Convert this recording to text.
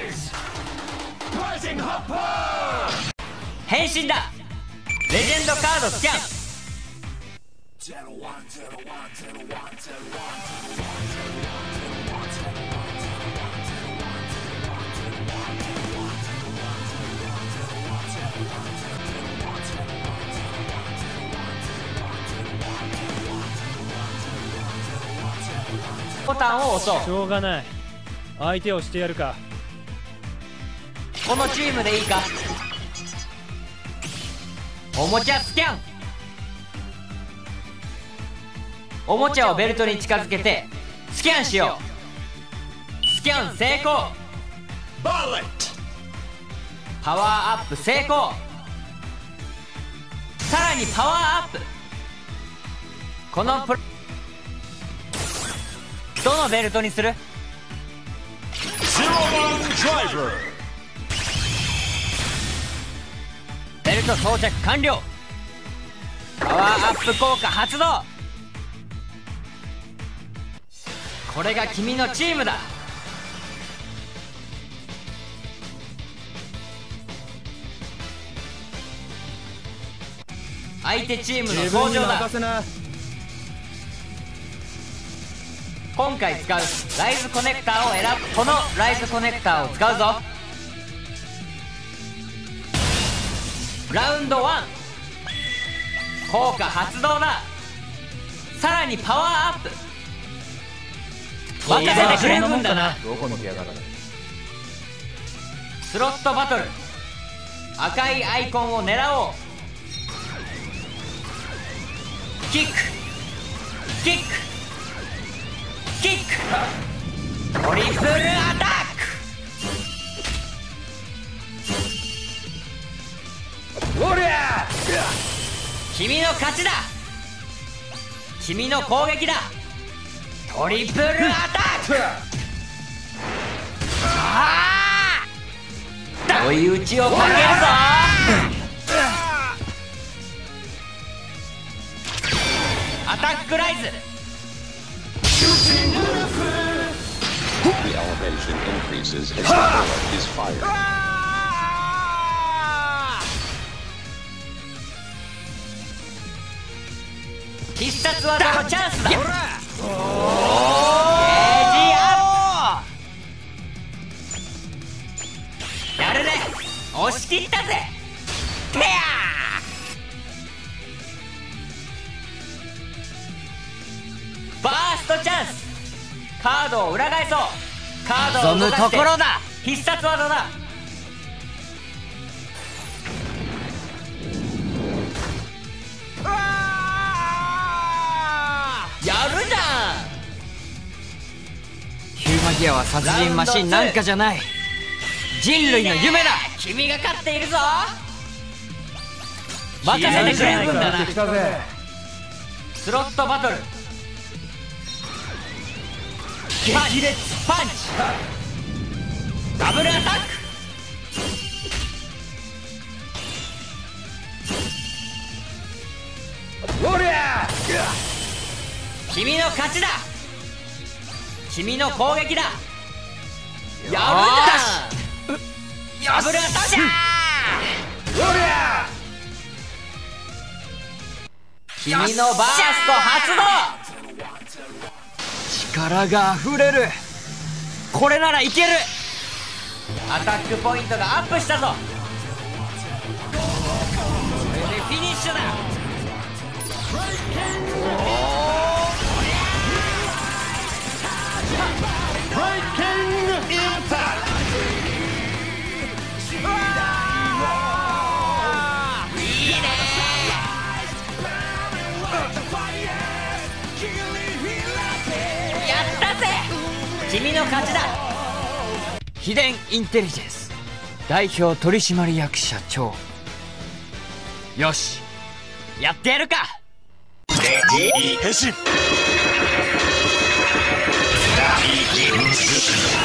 変身だ。レジェンドカードスキャン。ボタンを押そう。 しょうがない、相手をしてやるか。 このチームでいいか。おもちゃスキャン。おもちゃをベルトに近づけてスキャンしよう。スキャン成功。パワーアップ成功。さらにパワーアップ。このどのベルトにする？ベルト装着完了。パワーアップ効果発動。これが君のチームだ。相手チームの登場だ。今回使うライズコネクターを選ぶ。このライズコネクターを使うぞ。ラウンド1、効果発動だ。さらにパワーアップ。任せてくれるもんだな。 どこの部屋だ。 スロットバトル。赤いアイコンを狙おう。キックキックキック、トリプルアタック。おりゃ、君の勝ちだ。君の攻撃だ。トリプルアタック。ああ、追い打ちをかけるぞ。アタックライズ。 The elevation increases as the bullet is fired. 必殺技のチャンスだ。ゲージアップ。やるね。押し切ったぜ。てやー。バーストチャンス。カードを裏返そう。カードを動かして必殺技だ。やるじゃん。 ヒューマギアは殺人マシンなんかじゃない。人類の夢だ。 君が勝っているぞ。任せてくれるんだな。スロットバトル。激烈パンチ。ダブルアタック。おりゃ、君の勝ちだ。君の攻撃だ。やるじゃん。ダブルアタック。おりゃ、君のバースト発動。 力が溢れる。これならいける。 アタックポイントがアップしたぞ。これでフィニッシュだ。いいね。やったぜ。君の勝ちだ。 秘伝インテリジェンス代表取締役社長。よし、やってやるか。 レジ変身。